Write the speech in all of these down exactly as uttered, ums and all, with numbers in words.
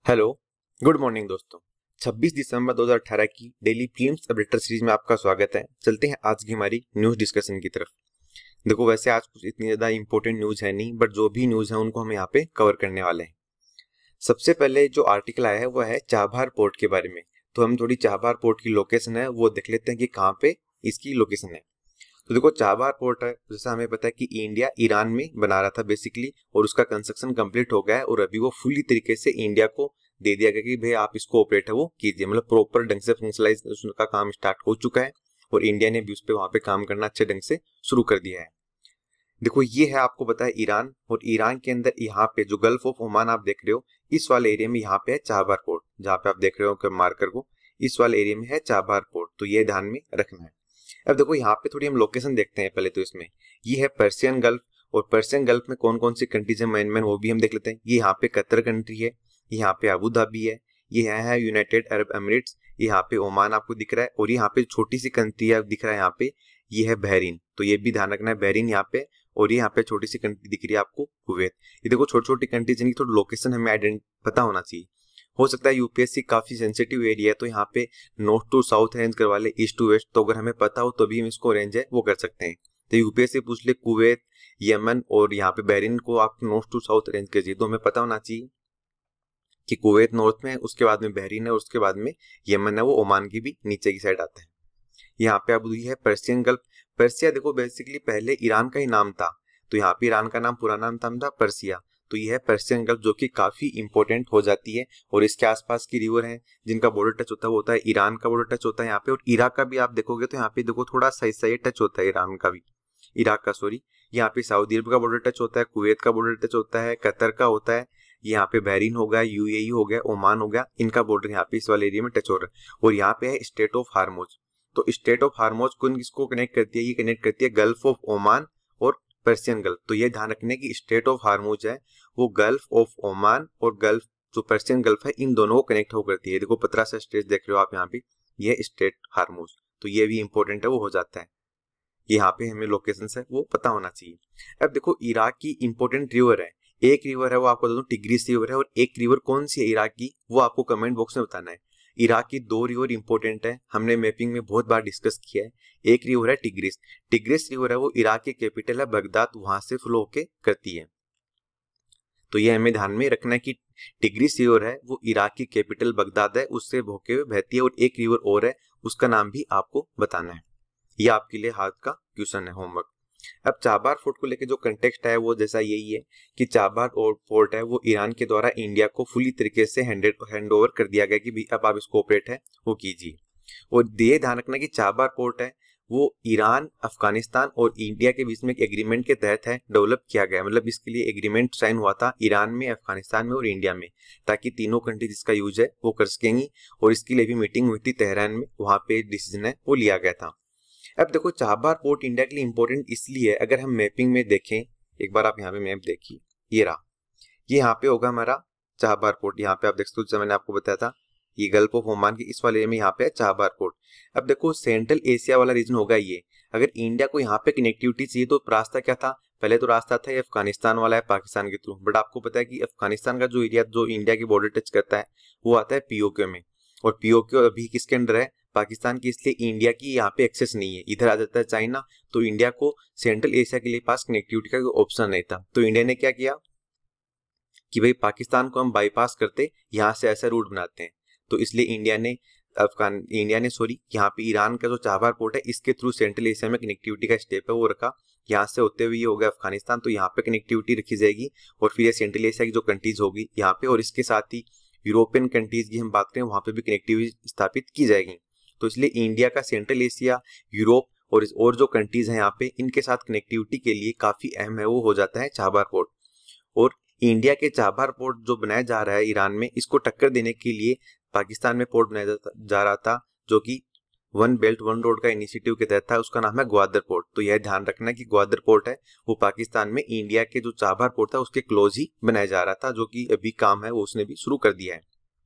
Hello, good morning दोस्तों। छब्बीस दिसंबर दो हज़ार अठारह की डेली प्रीलिम्स अपडेटर सीरीज में आपका स्वागत है। चलते हैं आज की हमारी न्यूज़ डिस्कशन की तरफ। देखो, वैसे आज कुछ इतनी ज़्यादा इंपॉर्टेंट न्यूज़ है नहीं, बट जो भी न्यूज़ है उनको हम यहाँ पे कवर करने वाले हैं। सबसे पहले जो आर्टिकल आया है वो है चाबहार पोर्ट के बारे में। तो हम थोड़ी चाबहार पोर्ट की लोकेशन है वो देख लेते हैं कि कहाँ पे इसकी लोकेशन है। तो देखो, चाबहार पोर्ट है, जैसा हमें पता है कि इंडिया ईरान में बना रहा था बेसिकली, और उसका कंस्ट्रक्शन कंप्लीट हो गया है और अभी वो फुली तरीके से इंडिया को दे दिया गया कि भाई आप इसको ऑपरेट है वो कीजिए, मतलब प्रॉपर ढंग से फंक्शनलाइज का काम स्टार्ट हो चुका है और इंडिया ने भी उस पर वहां पे काम करना अच्छे ढंग से शुरू कर दिया है। देखो, ये है आपको पता है ईरान, और ईरान के अंदर यहाँ पे जो गल्फ ऑफ ओमान आप देख रहे हो, इस वाले एरिया में यहाँ पे है चाबहार पोर्ट। जहाँ पे आप देख रहे हो मार्कर को, इस वाले एरिया में है चाबहार पोर्ट, तो ये ध्यान में रखना है। अब देखो, यहाँ पे थोड़ी हम लोकेशन देखते हैं पहले। तो इसमें ये है पर्शियन गल्फ, और पर्शियन गल्फ में कौन कौन सी कंट्रीज है मेन मेन वो भी हम देख लेते हैं। ये यहाँ पे कतर कंट्री है, यहाँ पे अबू धाबी है, ये है यूनाइटेड अरब एमिरेट्स, यहाँ पे ओमान आपको दिख रहा है, और यहाँ पे छोटी सी कंट्री है दिख रहा है यहाँ पे, ये है बहरीन। तो ये भी ध्यान रखना है, बहरीन यहाँ पे, और ये यहाँ पे छोटी सी कंट्री दिख रही है आपको कुवैत। ये देखो, छोटी छोटी कंट्रीज जिनकी थोड़ी लोकेशन हमें आइडेंट पता होना चाहिए। हो सकता है यूपीएससी काफी सेंसिटिव एरिया है, तो यहाँ पे नॉर्थ टू साउथ रेंज करवा ले, ईस्ट टू वेस्ट, तो अगर हमें पता हो तो भी हम इसको रेंज है वो कर सकते हैं। तो यूपीएससी पूछ ले कुवैत, यमन और यहाँ पे बहरीन को आप नॉर्थ टू साउथ रेंज कीजिए, तो हमें पता होना चाहिए कि कुवैत नॉर्थ में है, उसके बाद में बहरीन है, और उसके बाद में यमन है, वो ओमान की भी नीचे की साइड आता है। यहाँ पे अब है पर्शियन गल्फ। पर्सिया देखो बेसिकली पहले ईरान का ही नाम था, तो यहाँ पे ईरान का नाम पूरा नाम था पर्सिया। तो ये है पर्शियन गल्फ, जो कि काफी इंपॉर्टेंट हो जाती है, और इसके आसपास की रिवर हैं जिनका बॉर्डर टच होता है वो होता है ईरान का बॉर्डर टच होता है यहाँ पे, और इराक का भी आप देखोगे तो यहाँ पे देखो थोड़ा सही सही टच होता है ईरान का भी, इराक का सॉरी। यहाँ पे सऊदी अरब का बॉर्डर टच होता है, कुवैत का बॉर्डर टच होता है, कतर का होता है, यहाँ पे बहरीन हो गया, यूएई हो गया, ओमान हो गया, इनका बॉर्डर यहाँ पे इस वाले एरिया में टच हो रहा है। और यहाँ पे है स्टेट ऑफ हार्मोज। तो स्टेट ऑफ हार्मोज कौन किसको कनेक्ट करती है? ये कनेक्ट करती है गल्फ ऑफ ओमान और पर्शियन गल्फ। तो ये ध्यान रखने की स्टेट ऑफ हार्मोज है वो गल्फ ऑफ ओमान और गल्फ जो पर्शियन गल्फ है इन दोनों को कनेक्ट हो करती है। देखो पतरा सा स्टेट देख रहे हो आप यहाँ पे, ये स्टेट हार्मोज, तो ये भी इंपॉर्टेंट है वो हो जाता है। यहाँ पे हमें लोकेशन है वो पता होना चाहिए। अब देखो, इराक की इंपॉर्टेंट रिवर है, एक रिवर है वो आपको बता दूं टिग्रिस रिवर है, और एक रिवर कौन सी है इराक की वो आपको कमेंट बॉक्स में बताना है। इराक की दो रिवर इंपॉर्टेंट है, हमने मैपिंग में बहुत बार डिस्कस किया है। एक रिवर है टिग्रिस, टिग्रिस रिवर है वो इराक की कैपिटल है बगदाद, वहां से फ्लो होके करती है। तो ये हमें ध्यान में रखना है कि टिग्रिस रिवर है वो इराक की कैपिटल बगदाद है, उससे होके हुए बहती है। और एक रिवर और है, उसका नाम भी आपको बताना है। ये आपके लिए हाथ का क्वेश्चन है, होमवर्क। अब चाबहार फोर्ट को लेके जो कंटेक्स्ट है वो जैसा यही है कि चाबहार फोर्ट है वो ईरान के द्वारा इंडिया को फुली तरीके से हैंड ओवर कर दिया गया कि भाई अब आप इसको ऑपरेट है वो कीजिए। और ये ध्यान रखना कि चाबहार पोर्ट है वो ईरान, अफगानिस्तान और इंडिया के बीच में एक एग्रीमेंट के तहत है डेवलप किया गया। मतलब इसके लिए एग्रीमेंट साइन हुआ था ईरान में, अफगानिस्तान में और इंडिया में, ताकि तीनों कंट्री जिसका यूज है वो कर सकेंगी। और इसके लिए भी मीटिंग हुई थी तेहरान में, वहां पे डिसीजन है वो लिया गया था। अब देखो, चाबहार पोर्ट इंडिया के लिए इंपॉर्टेंट इसलिए है, अगर हम मैपिंग में देखें, एक बार आप यहाँ पे मैप देखिए, ये रहा, ये यहाँ पे होगा हमारा चाबहार पोर्ट। यहाँ पे आप देख सकते हो, मैंने आपको बताया था ये गल्फ ऑफ ओमान के इस वाले में यहाँ पे है चाबहार पोर्ट। अब देखो, सेंट्रल एशिया वाला रीजन होगा ये। अगर इंडिया को यहाँ पे कनेक्टिविटी चाहिए तो रास्ता क्या था? पहले तो रास्ता था ये अफगानिस्तान वाला है, पाकिस्तान के थ्रू। बट आपको पता है कि अफगानिस्तान का जो एरिया जो इंडिया की बॉर्डर टच करता है वो आता है पीओके में, और पीओके अभी किसके अंडर है? पाकिस्तान की, इसलिए इंडिया की यहाँ पे एक्सेस नहीं है। इधर आ जाता है चाइना, तो इंडिया को सेंट्रल एशिया के लिए पास कनेक्टिविटी का कोई ऑप्शन नहीं था। तो इंडिया ने क्या किया कि भाई पाकिस्तान को हम बाईपास करते, यहाँ से ऐसा रूट बनाते हैं। तो इसलिए इंडिया ने अफगान इंडिया ने सॉरी यहाँ पे ईरान का जो चाबहार पोर्ट है इसके थ्रू सेंट्रल एशिया में कनेक्टिविटी का स्टेप है वो रखा। यहाँ से होते हुए ये हो गया अफगानिस्तान, तो यहाँ पे कनेक्टिविटी रखी जाएगी, और फिर ये सेंट्रल एशिया की जो कंट्रीज होगी यहाँ पे, और इसके साथ ही यूरोपियन कंट्रीज की हम बात करें वहां पे भी कनेक्टिविटी स्थापित की जाएगी। तो इसलिए इंडिया का सेंट्रल एशिया, यूरोप और और जो कंट्रीज हैं यहाँ पे, इनके साथ कनेक्टिविटी के लिए काफी अहम है वो हो जाता है चाबहार पोर्ट। और इंडिया के चाबहार पोर्ट जो बनाया जा रहा है ईरान में, इसको टक्कर देने के लिए पाकिस्तान में पोर्ट बनाया जा रहा था, जो कि वन बेल्ट वन रोड का इनिशिएटिव के तहत था। उसका नाम है ग्वादर पोर्ट। तो यह ध्यान रखना कि ग्वादर पोर्ट है वो पाकिस्तान में इंडिया के जो चाबहार पोर्ट था उसके क्लोज ही बनाया जा रहा था, जो कि अभी काम है वो उसने भी शुरू कर दिया है।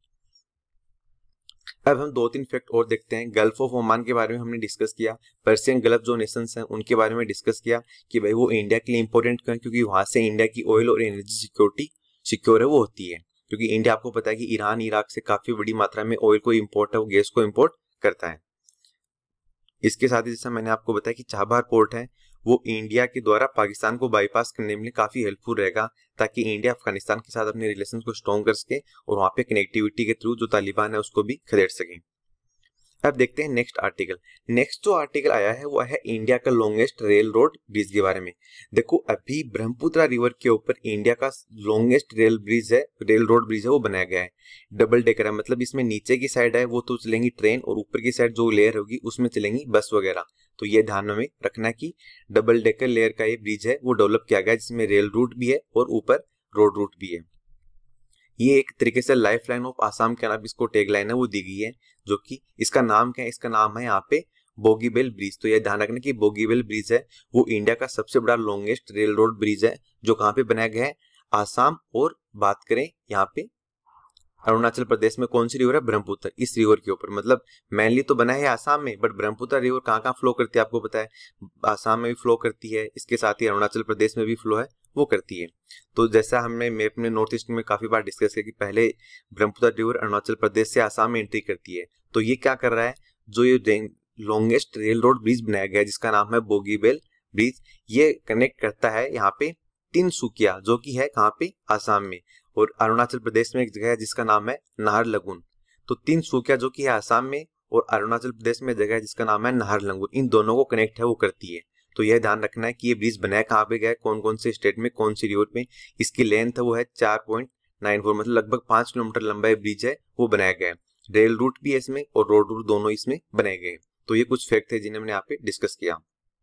अब हम दो तीन फैक्ट और देखते हैं। गल्फ ऑफ ओमान के बारे में हमने डिस्कस किया, पर्शियन गल्फ जो नेशंस हैं उनके बारे में डिस्कस किया कि भाई वो इंडिया के लिए इंपॉर्टेंट क्यों है, क्योंकि वहां से इंडिया की ऑयल और एनर्जी सिक्योरिटी सिक्योर है वो होती है। क्योंकि इंडिया आपको पता है कि ईरान इराक से काफी बड़ी मात्रा में ऑयल को इम्पोर्ट है, वो गैस को इम्पोर्ट करता है। इसके साथ ही जैसा मैंने आपको बताया कि चाबहार पोर्ट है वो इंडिया के द्वारा पाकिस्तान को बाईपास करने में काफी हेल्पफुल रहेगा, ताकि इंडिया अफगानिस्तान के साथ अपने रिलेशन को स्ट्रॉन्ग कर सके और वहां पे कनेक्टिविटी के थ्रू जो तालिबान है उसको भी खदेड़ सके। अब देखते हैं नेक्स्ट आर्टिकल। नेक्स्ट जो आर्टिकल आया है वो है इंडिया का लॉन्गेस्ट रेल रोड ब्रिज के बारे में। देखो अभी ब्रह्मपुत्र रिवर के ऊपर इंडिया का लॉन्गेस्ट रेल ब्रिज है, रेल रोड ब्रिज है वो बनाया गया है। डबल डेकर है, मतलब इसमें नीचे की साइड है वो तो चलेंगी ट्रेन और ऊपर की साइड जो लेयर होगी उसमें चलेंगी बस वगैरह। तो ये ध्यान में रखना है कि डबल डेकर लेयर का ये ब्रिज है वो डेवलप किया गया है, जिसमें रेल रूट भी है और ऊपर रोड रूट भी है। ये एक तरीके से लाइफ लाइन ऑफ आसाम के नाम इसको टैग लाइन है वो दी गई है, जो कि इसका नाम क्या है, इसका नाम है यहाँ पे बोगीबिल ब्रिज। तो ये ध्यान रखना कि बोगीबिल ब्रिज है वो इंडिया का सबसे बड़ा लॉन्गेस्ट रेल रोड ब्रिज है, जो कहाँ पे बनाया गया है, आसाम। और बात करें यहाँ पे अरुणाचल प्रदेश में कौन सी रिवर है, ब्रह्मपुत्र, इस रिवर के ऊपर। मतलब मेनली तो बना है आसाम में, बट ब्रह्मपुत्र रिवर कहाँ कहाँ फ्लो करती है आपको पता है, आसाम में भी फ्लो करती है, इसके साथ ही अरुणाचल प्रदेश में भी फ्लो है वो करती है। तो जैसा हमने मैप में नॉर्थ ईस्ट में काफी बार डिस्कस किया कि पहले ब्रह्मपुत्र रिवर अरुणाचल प्रदेश से आसाम में एंट्री करती है। तो ये क्या कर रहा है, जो ये लॉन्गेस्ट रेल रोड ब्रिज बनाया गया है जिसका नाम है बोगीबिल ब्रिज, ये कनेक्ट करता है यहाँ पे तीन सुकिया, जो कि है कहाँ पे, आसाम में, और अरुणाचल प्रदेश में एक जगह है जिसका नाम है नाहरलगुन। तो तीन सुकिया जो कि है आसाम में और अरुणाचल प्रदेश में जगह है जिसका नाम है नाहरलगुन, इन दोनों को कनेक्ट है वो करती है। तो यह ध्यान रखना है कि ये ब्रिज बनाया कहाँ पे गया है, कौन कौन से स्टेट में, कौन सी रिवर में। इसकी लेंथ है वो है चार पॉइंट नाइन फोर, मतलब लगभग पांच किलोमीटर लंबा ब्रिज है वो बनाया गया है। रेल रूट भी है इसमें और रोड रूट दोनों इसमें बनाए गए हैं। तो ये कुछ फैक्ट है जिन्हें मैंने यहाँ पे डिस्कस किया।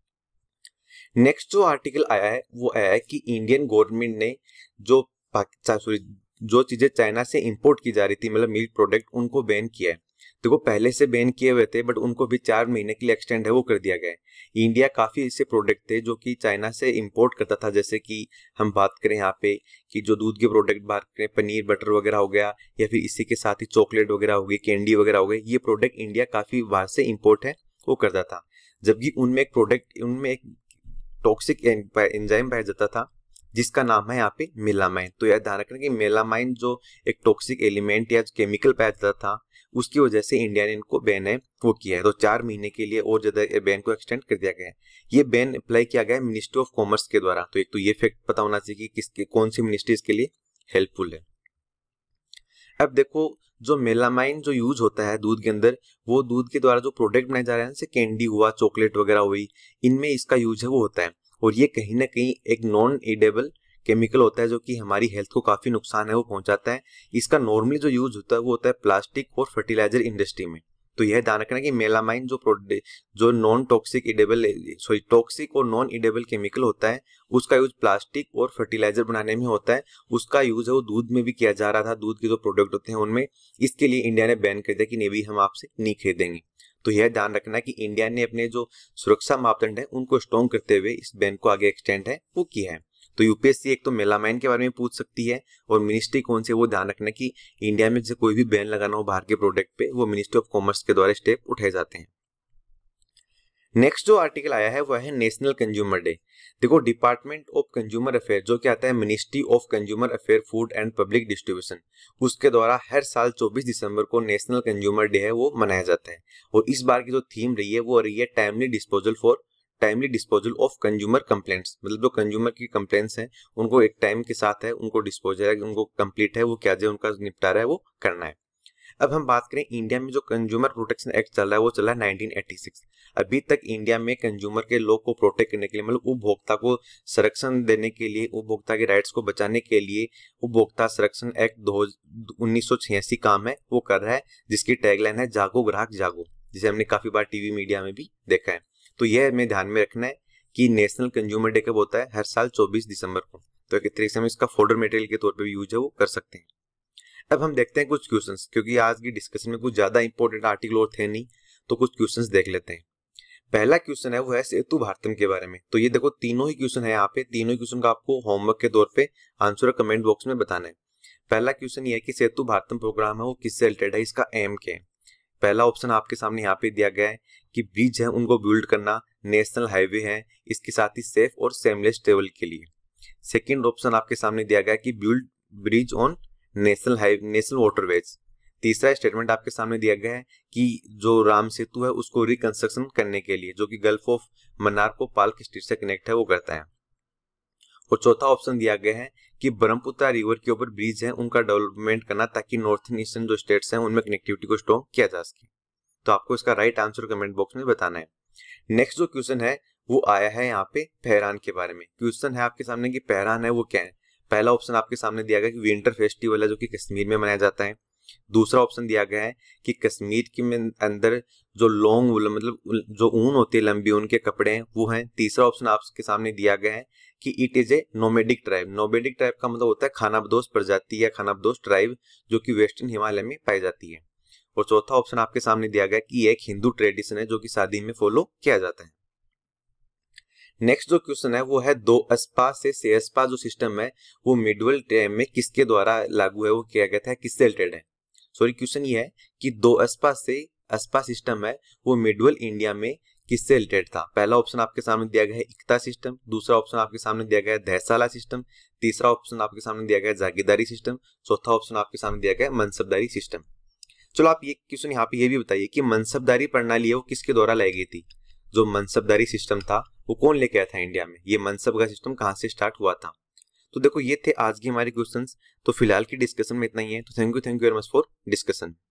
नेक्स्ट जो आर्टिकल आया है वो आया है कि इंडियन गवर्नमेंट ने जो सॉरी जो चीजें चाइना से इंपोर्ट की जा रही थी, मतलब मिल्क प्रोडक्ट, उनको बैन किया है। देखो पहले से बैन किए हुए थे बट उनको भी चार महीने के लिए एक्सटेंड है वो कर दिया गया है। इंडिया काफी ऐसे प्रोडक्ट थे जो कि चाइना से इंपोर्ट करता था, जैसे कि हम बात करें यहाँ पे कि जो दूध के प्रोडक्ट बात करें, पनीर बटर वगैरह हो गया, या फिर इसी के साथ ही चॉकलेट वगैरह हो गई, कैंडी वगैरह हो गई, ये प्रोडक्ट इंडिया काफी बाहर से इंपोर्ट है वो करता था। जबकि उनमें एक प्रोडक्ट उनमें एक टॉक्सिक एंजाइम पाया जाता था जिसका नाम है यहाँ पे मेलामाइन। तो यह ध्यान रखना कि मेलामाइन जो एक टॉक्सिक एलिमेंट या केमिकल पाया जाता था, उसकी वजह से इंडिया ने इनको बैन है वो किया है। तो चार महीने के लिए और ज्यादा बैन को एक्सटेंड कर दिया गया है। ये बैन अप्लाई किया गया है मिनिस्ट्री ऑफ कॉमर्स के द्वारा। तो एक तो ये फैक्ट पता होना चाहिए कि किसके कौन सी मिनिस्ट्री इसके लिए हेल्पफुल है। अब देखो जो मेलामाइन जो यूज होता है दूध के अंदर, वो दूध के द्वारा जो प्रोडक्ट बनाए जा रहे हैं, जैसे कैंडी हुआ, चॉकलेट वगैरह हुई, इनमें इसका यूज है वो होता है। और ये कहीं ना कहीं एक नॉन एडेबल केमिकल होता है जो कि हमारी हेल्थ को काफी नुकसान है वो पहुंचाता है। इसका नॉर्मली जो यूज होता है वो होता है प्लास्टिक और फर्टिलाइजर इंडस्ट्री में। तो यह ध्यान रखना कि मेलामाइन जो जो non toxic edible sorry toxic और नॉन इडेबल केमिकल होता है, उसका यूज प्लास्टिक और फर्टिलाइजर बनाने में होता है। उसका यूज है वो दूध में भी किया जा रहा था, दूध के जो प्रोडक्ट होते हैं उनमें। इसके लिए इंडिया ने बैन कर दिया कि नहीं भी हम आपसे नहीं खरीदेंगे। तो यह ध्यान रखना कि इंडिया ने अपने जो सुरक्षा मापदंड है उनको स्ट्रॉन्ग करते हुए इस बैन को आगे एक्सटेंड है वो किया है। तो यूपीएससी एक तो मेलामाइन के बारे में पूछ सकती है, और मिनिस्ट्री कौन सी वो ध्यान रखना कि इंडिया में जैसे कोई भी बैन लगाना हो बाहर के प्रोडक्ट पे, वो मिनिस्ट्री ऑफ कॉमर्स के द्वारा स्टेप उठाए जाते हैं। नेक्स्ट जो आर्टिकल आया है वह है नेशनल कंज्यूमर डे। देखो डिपार्टमेंट ऑफ कंज्यूमर अफेयर जो क्या आता है ministry of consumer affair food and public distribution, उसके द्वारा हर साल चौबीस दिसंबर को नेशनल कंज्यूमर डे है वो मनाया जाता है। और इस बार की जो थीम रही है वो रही है timely disposal for timely disposal of consumer complaints. मतलब जो कंज्यूमर की कंप्लेंट्स हैं उनको एक टाइम के साथ है उनको डिस्पोजल है, उनको कंप्लीट है वो क्या जो उनका निपटारा है वो करना है। अब हम बात करें इंडिया में जो कंज्यूमर प्रोटेक्शन एक्ट चल रहा है वो चला है नाइनटीन एटी सिक्स। अभी तक इंडिया में कंज्यूमर के लोग को प्रोटेक्ट करने के लिए, मतलब उपभोक्ता को संरक्षण देने के लिए, उपभोक्ता के राइट्स को बचाने के लिए उपभोक्ता संरक्षण एक्ट उन्नीस सौ छियासी काम है वो कर रहा है, जिसकी टैगलाइन है जागो ग्राहक जागो, जिसे हमने काफी बार टीवी मीडिया में भी देखा है। तो यह हमें ध्यान में रखना है कि नेशनल कंज्यूमर डे कब होता है, हर साल चौबीस दिसंबर को। तो एक तरीके से हम इसका फोल्डर मटेरियल के तौर पे भी यूज है वो कर सकते हैं। अब हम देखते हैं कुछ क्वेश्चंस, क्योंकि आज की डिस्कशन में कुछ ज्यादा इंपॉर्टेंट आर्टिकल और थे नहीं, तो कुछ क्वेश्चंस देख लेते हैं। पहला क्वेश्चन है वो है सेतु भारतम के बारे में। तो ये देखो तीनों ही क्वेश्चन है यहाँ पे, तीनों ही क्वेश्चन का आपको होमवर्क के तौर पे आंसर कमेंट बॉक्स में बताना है। पहला क्वेश्चन ये है कि सेतु भारतम प्रोग्राम है वो किससे रिलेटेड है, इसका एम क्या है। पहला ऑप्शन आपके सामने यहाँ पे दिया गया है कि ब्रिज है उनको बिल्ड करना, नेशनल हाईवे है, इसके साथ ही सेफ और सेमलेस ट्रेवल के लिए। सेकेंड ऑप्शन आपके सामने दिया गया है कि build bridge on national highway national waterways. तीसरा स्टेटमेंट आपके सामने दिया गया है कि जो राम सेतु है उसको रिकंस्ट्रक्शन करने के लिए, जो कि गल्फ ऑफ मन्नार को पाल्क स्टेट से कनेक्ट है, वो करता है। और चौथा ऑप्शन दिया गया है कि ब्रह्मपुत्र रिवर के ऊपर ब्रिज है उनका डेवलपमेंट करना, ताकि नॉर्थन ईस्टर्न जो स्टेट्स हैं उनमें कनेक्टिविटी को स्ट्रॉन्ग किया जा सके। तो आपको इसका राइट आंसर कमेंट बॉक्स में बताना है। नेक्स्ट जो क्वेश्चन है वो आया है यहाँ पे पहरान के बारे में। क्वेश्चन है आपके सामने कि पहरान है वो क्या है। पहला ऑप्शन आपके सामने दिया गया कि विंटर फेस्टिवल है जो कि कश्मीर में मनाया जाता है। दूसरा ऑप्शन दिया गया है कि कश्मीर के में अंदर जो लॉन्ग मतलब जो ऊन होती है लंबी ऊन के कपड़े हैं वो हैं। तीसरा ऑप्शन आपके सामने दिया गया है कि it is a nomadic tribe. Nomadic tribe का मतलब होता है खानाबदोश प्रजाति या खानाबदोश ट्राइब जो कि वेस्टर्न हिमालय में पाई जाती है। और चौथा ऑप्शन आपके सामने दिया गया कि एक हिंदू ट्रेडिशन है जो कि शादी में फॉलो किया जाता है। नेक्स्ट जो क्वेश्चन है वो है दो अस्पा से सेस्पा जो सिस्टम है वो मिडवल टाइम में किसके द्वारा लागू है, वो किया गया था, किससे रिलेटेड है। सॉरी क्वेश्चन ये है कि दो अस्पा से अस्पा सिस्टम है वो मिडवल इंडिया में किससे रिलेटेड था। पहला ऑप्शन आपके सामने दिया गया है इकता सिस्टम, दूसरा ऑप्शन आपके सामने दिया गया है दहसाला सिस्टम, तीसरा ऑप्शन आपके सामने दिया गया है जागीरदारी सिस्टम, चौथा ऑप्शन आपके सामने दिया गया है मनसबदारी सिस्टम। चलो आप ये क्वेश्चन यहाँ पे ये भी बताइए कि मनसबदारी प्रणाली है वो किसके द्वारा लाई गई थी। जो मनसबदारी सिस्टम था वो कौन लेके आया था इंडिया में, ये मनसब का सिस्टम कहाँ से स्टार्ट हुआ था। तो देखो ये थे आज की हमारे क्वेश्चंस। तो फिलहाल की डिस्कशन में इतना ही है। तो thank you thank you very much for discussion.